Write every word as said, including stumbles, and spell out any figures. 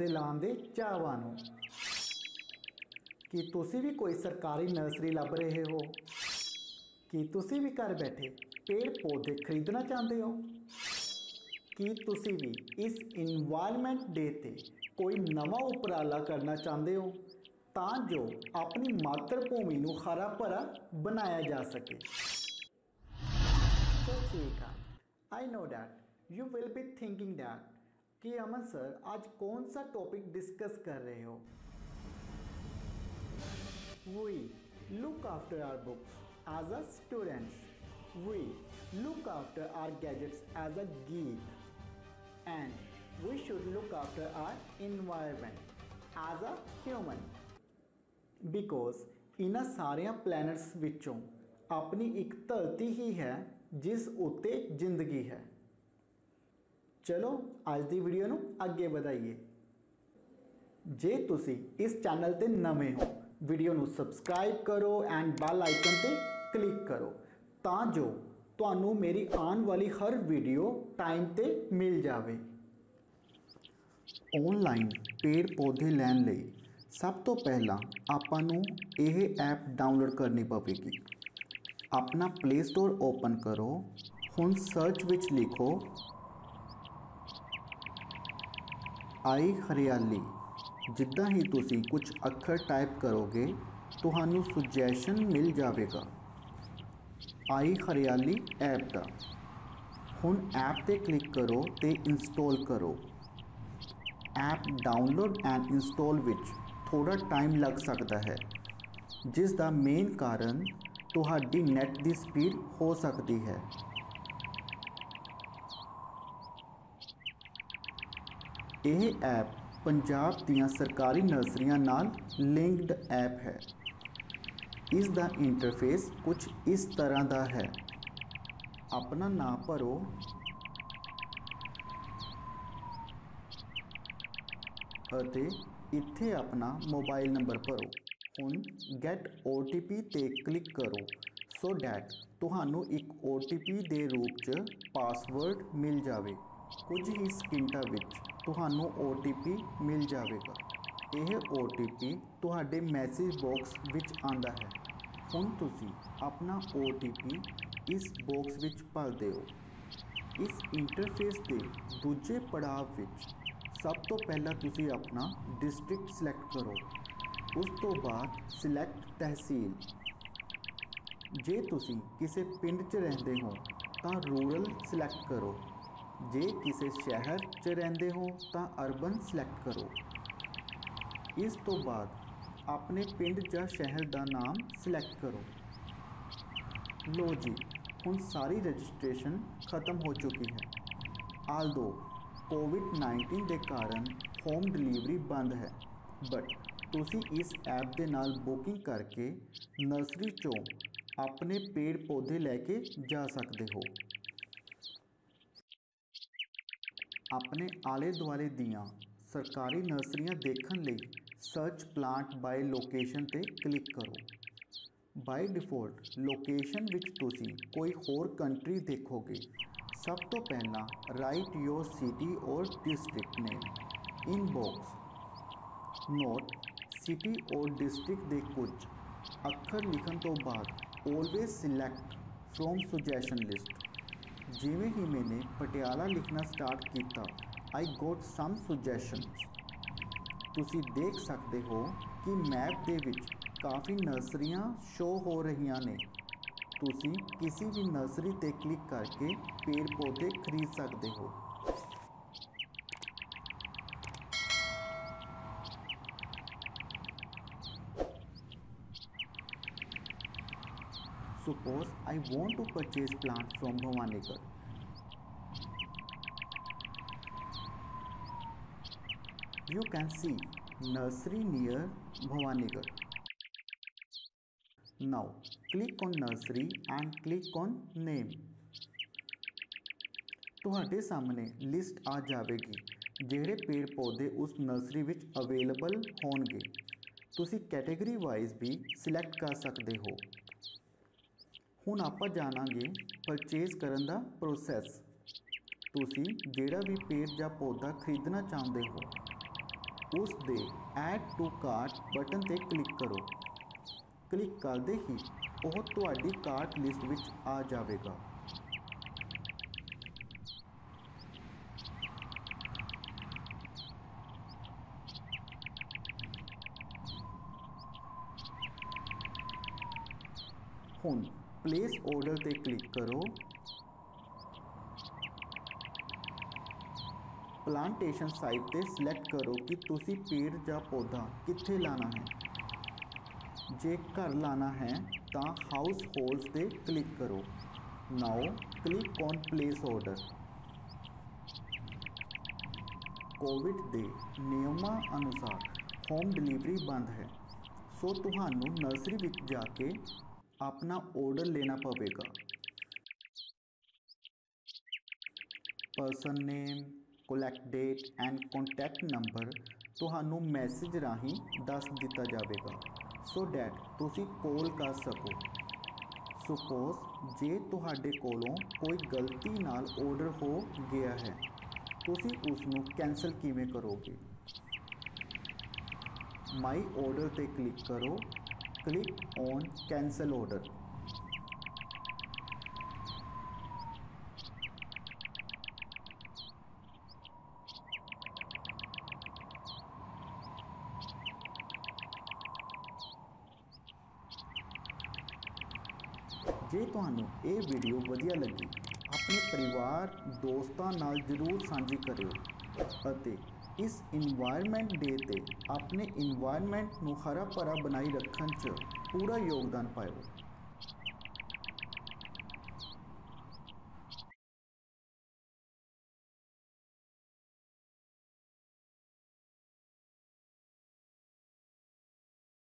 पौधे लाने दे चाहवान हो। कि तुसी भी कोई सरकारी नर्सरी लभ रहे हो? कि तुसी भी घर बैठे पेड़ पौधे खरीदना चाहते हो? कि तुसी भी इस इन्वायरमेंट डे ते कोई नवा उपराला करना चाहते हो तां जो अपनी मातृभूमि नूं हरा भरा बनाया जा सके? सत श्री अकाल। I know that you will be thinking that कि अमन सर आज कौन सा टॉपिक डिस्कस कर रहे हो? We look after our books as a students. We look after our gadgets as a geek. And we should look after our environment as a human. Because इन्हां सारियां planets विचों अपनी एक धरती ही है जिस उत्ते जिंदगी है। चलो आज दी वीडियो नूं अगे बढ़ाइए। जे तुसी इस चैनल ते नवे हो, वीडियो नूं सबसक्राइब करो एंड बैल आइकन ते क्लिक करो तां जो तुहानूं मेरी आने वाली हर वीडियो टाइम ते मिल जावे। ऑनलाइन पेड़ पौधे लैण लई सब तो पहला आपां नूं यह ऐप डाउनलोड करनी पवेगी। अपना प्ले स्टोर ओपन करो। हुण सर्च विच लिखो आई हरियाली। जिद्दां ही तुसी कुछ अक्षर टाइप करोगे तुहानू सुजैशन मिल जाएगा आई हरियाली ऐप का। हुण ऐप ते क्लिक करो ते इंस्टॉल करो। ऐप डाउनलोड एंड इंस्टॉल विच थोड़ा टाइम लग सकता है, जिस दा मेन कारण तुहाडी नेट दी स्पीड हो सकती है। यह ऐप पंजाब दियां सरकारी नर्सरियां नाल लिंक्ड ऐप है। इस दा इंटरफेस कुछ इस तरह दा है। अपना नाम भरो, अते इत्थे अपना मोबाइल नंबर भरो। हुण गेट ओ टी पी ते क्लिक करो सो डैट तुहानू एक ओ टी पी दे रूप च पासवर्ड मिल जावे। कुछ ही सकिंटां विच तुहानू ओ टी पी मिल जाएगा। यह ओ टी पी तुहाडे मैसेज बॉक्स विच आंदा है। हुण तुसी अपना ओ टी पी इस बॉक्स विच भर दिओ। इस इंटरफेस के दूजे पड़ाव विच सब तो पहला तुसी अपना डिस्ट्रिक्ट सिलेक्ट करो। उस तो बाद सिलेक्ट तहसील। जे तुसी किसी पिंड च रहिंदे हो तां रूरल सिलेक्ट करो। जे किसी शहर च रहिंदे हो तां अर्बन सिलेक्ट करो। इस तो बाद अपने पिंड या शहर का नाम सिलेक्ट करो। लो जी, हुण सारी रजिस्ट्रेशन ख़त्म हो चुकी है। आल्दो कोविड नाइनटीन के कारण होम डिलीवरी बंद है, बट तुसी इस ऐप दे नाल बुकिंग करके नर्सरी चों अपने पेड़ पौधे लैके जा सकते हो। अपने आले दुआले दियां सरकारी नर्सरियां देखण लई सर्च प्लांट बाय लोकेशन ते क्लिक करो। बाय डिफॉल्ट लोकेशन विच तुसी कोई होर कंट्री देखोगे। सब तो पहला राइट योर सिटी और district name in box. Note city और डिस्ट्रिक्ट दे कुछ अक्षर लिखण तो बाद always select from suggestion list. जिवें ही मैंने पटियाला लिखना स्टार्ट किया आई गॉट सम सुजैशंस। तुसी देख सकते हो कि मैप दे विच काफ़ी नर्सरियां शो हो रही ने। तुसी किसी भी नर्सरी ते क्लिक करके पेड़ पौधे खरीद सकते हो। Suppose I want to purchase plant from Bhavanigarh. You can see nursery near Bhavanigarh. Now click on nursery and click on name. तुहाडे सामने लिस्ट आ जाएगी ਜਿਹੜੇ पेड़ पौधे उस नर्सरी विच अवेलेबल होणगे। तुसी कैटेगरी वाइज भी सिलेक्ट कर सकते हो। हुण आपां जाणांगे परचेज करन दा प्रोसैस। तुसी जिहड़ा भी पेड़ या पौधा खरीदना चाहते हो ਉਸ ਦੇ ਐਡ ਟੂ ਕਾਰਟ ਬਟਨ ਤੇ ਕਲਿੱਕ ਕਰੋ। ਕਲਿੱਕ ਕਰਦੇ ਹੀ ਉਹ ਤੁਹਾਡੀ ਕਾਰਟ ਲਿਸਟ ਵਿੱਚ ਆ ਜਾਵੇਗਾ। ਹੁਣ ਪਲੇਸ ਆਰਡਰ ਤੇ ਕਲਿੱਕ ਕਰੋ। ਪਲਾਂਟੇਸ਼ਨ ਸਾਈਟ ਤੇ ਸਿਲੈਕਟ ਕਰੋ ਕਿ ਤੁਸੀਂ ਪੇੜ ਜਾਂ ਪੌਦਾ ਕਿੱਥੇ ਲਾਣਾ ਹੈ। ਜੇ ਘਰ ਲਾਣਾ ਹੈ ਤਾਂ ਹਾਊਸ ਹੋਲਡਸ ਤੇ ਕਲਿੱਕ ਕਰੋ। Now click on place order. Covid ਦੇ ਨਿਯਮਾਂ ਅਨੁਸਾਰ ਹੋਮ ਡਿਲੀਵਰੀ ਬੰਦ ਹੈ, ਸੋ ਤੁਹਾਨੂੰ ਨਰਸਰੀ ਵਿੱਚ ਜਾ ਕੇ ਆਪਣਾ ਆਰਡਰ ਲੈਣਾ ਪਵੇਗਾ। Person name, collect date and contact number ਤੁਹਾਨੂੰ ਮੈਸੇਜ ਰਾਹੀਂ ਦੱਸ ਦਿੱਤਾ ਜਾਵੇਗਾ, ਸੋ ਡੈਟ ਤੁਸੀਂ ਕਾਲ ਕਰ ਸਕੋ। ਸਪੋਜ਼ ਜੇ ਤੁਹਾਡੇ ਕੋਲੋਂ ਕੋਈ ਗਲਤੀ ਨਾਲ ਆਰਡਰ ਹੋ ਗਿਆ ਹੈ, ਤੁਸੀਂ ਉਸ ਨੂੰ ਕੈਂਸਲ ਕਿਵੇਂ ਕਰੋਗੇ? ਮਾਈ ਆਰਡਰ ਤੇ ਕਲਿੱਕ ਕਰੋ। Click on cancel order. ਜੇ ਤੁਹਾਨੂੰ ਇਹ ਵੀਡੀਓ ਵਧੀਆ ਲੱਗੀ, ਆਪਣੇ ਪਰਿਵਾਰ ਦੋਸਤਾਂ ਨਾਲ ਜ਼ਰੂਰ ਸਾਂਝੀ ਕਰਿਓ ਅਤੇ ਇਸ ਇਨਵਾਇਰਨਮੈਂਟ ਡੇ ਤੇ ਆਪਣੇ ਇਨਵਾਇਰਨਮੈਂਟ ਨੂੰ ਹਰਾ ਭਰਾ ਬਣਾਈ ਰੱਖਣ 'ਚ ਪੂਰਾ ਯੋਗਦਾਨ ਪਾਇਓ।